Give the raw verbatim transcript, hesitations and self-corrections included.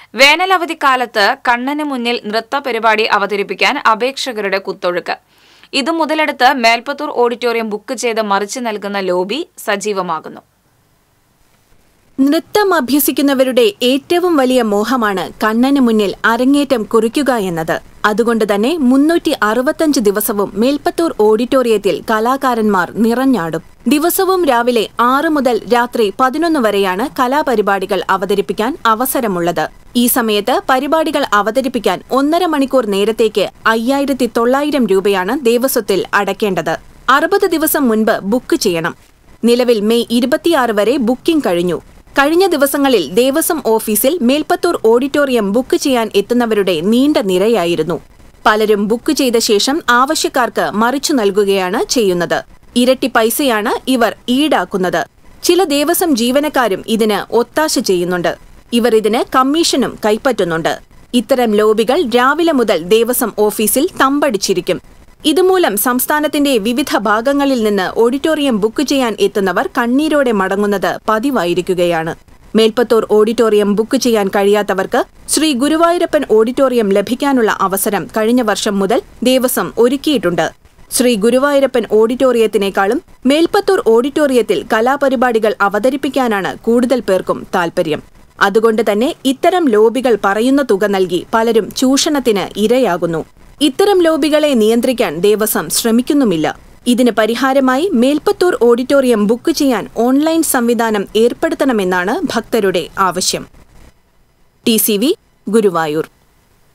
വേനലവധിക്കാലത്ത് കണ്ണന് മുന്നിൽ നൃത്തപരിപാടി അവതരിപ്പിക്കാൻ അപേക്ഷകരുടെ കുത്തൊഴുക്ക്. ഇത് മുതലെടുത്ത് മേൽപ്പത്തൂർ ഓഡിറ്റോറിയം ബുക്ക് ചെയ്ത് മറിച്ചു നൽകുന്ന ലോബി സജീവമാകുന്നു. നൃത്തം അഭ്യസിക്കുന്നവരുടെ ഏറ്റവും വലിയ മോഹമാണ് കണ്ണന് മുന്നിൽ അരങ്ങേറ്റം കുറിക്കുക എന്നത്. അതുകൊണ്ട് തന്നെ മുന്നൂറ്റി അറുപത്തഞ്ച് ദിവസവും മേൽപ്പത്തൂർ ഓഡിറ്റോറിയത്തിൽ കലാകാരന്മാർ നിറഞ്ഞാടും. ദിവസവും രാവിലെ ആറ് മുതൽ രാത്രി പതിനൊന്ന് വരെയാണ് കലാപരിപാടികൾ അവതരിപ്പിക്കാൻ അവസരമുള്ളത്. ഈ സമയത്ത് പരിപാടികൾ അവതരിപ്പിക്കാൻ ഒന്നര മണിക്കൂർ നേരത്തേക്ക് അയ്യായിരത്തി തൊള്ളായിരം രൂപയാണ് ദേവസ്വത്തിൽ അടയ്ക്കേണ്ടത്. അറുപത് ദിവസം മുൻപ് ബുക്ക് ചെയ്യണം. നിലവിൽ മെയ് ഇരുപത്തിയാറ് വരെ ബുക്കിംഗ് കഴിഞ്ഞു. കഴിഞ്ഞ ദിവസങ്ങളിൽ ദേവസ്വം ഓഫീസിൽ മേൽപ്പത്തൂർ ഓഡിറ്റോറിയം ബുക്ക് ചെയ്യാൻ എത്തുന്നവരുടെ നീണ്ട നിരയായിരുന്നു. പലരും ബുക്ക് ചെയ്ത ശേഷം ആവശ്യക്കാർക്ക് മറിച്ചു നൽകുകയാണ് ചെയ്യുന്നത്. ഇരട്ടി പൈസയാണ് ഇവർ ഈടാക്കുന്നത്. ചില ദേവസ്വം ജീവനക്കാരും ഇതിന് ഒത്താശ ചെയ്യുന്നുണ്ട്. ഇവർ ഇതിന് കമ്മീഷനും കൈപ്പറ്റുന്നുണ്ട്. ഇത്തരം ലോബികൾ രാവിലെ മുതൽ ദേവസ്വം ഓഫീസിൽ തമ്പടിച്ചിരിക്കും. ഇതുമൂലം സംസ്ഥാനത്തിന്റെ വിവിധ ഭാഗങ്ങളിൽ നിന്ന് ഓഡിറ്റോറിയം ബുക്ക് ചെയ്യാൻ എത്തുന്നവർ കണ്ണീരോടെ മടങ്ങുന്നത് പതിവായിരിക്കുകയാണ്. മേൽപ്പത്തൂർ ഓഡിറ്റോറിയം ബുക്ക് ചെയ്യാൻ കഴിയാത്തവർക്ക് ശ്രീ ഗുരുവായൂരപ്പൻ ഓഡിറ്റോറിയം ലഭിക്കാനുള്ള അവസരം കഴിഞ്ഞ വർഷം മുതൽ ദേവസ്വം ഒരുക്കിയിട്ടുണ്ട്. ശ്രീ ഗുരുവായൂരപ്പൻ ഓഡിറ്റോറിയത്തിനേക്കാളും മേൽപ്പത്തൂർ ഓഡിറ്റോറിയത്തിൽ കലാപരിപാടികൾ അവതരിപ്പിക്കാനാണ് കൂടുതൽ പേർക്കും താൽപര്യം. അതുകൊണ്ട് തന്നെ ഇത്തരം ലോബികൾ പറയുന്ന തുക നൽകി പലരും ചൂഷണത്തിന് ഇരയാകുന്നു. ഇത്തരം ലോബികളെ നിയന്ത്രിക്കാൻ ദേവസ്വം ശ്രമിക്കുന്നുമില്ല. ഇതിന് പരിഹാരമായി മേൽപ്പത്തൂർ ഓഡിറ്റോറിയം ബുക്ക് ചെയ്യാൻ ഓൺലൈൻ സംവിധാനം ഏർപ്പെടുത്തണമെന്നാണ് ഭക്തരുടെ ആവശ്യം. T C V Guruvayur.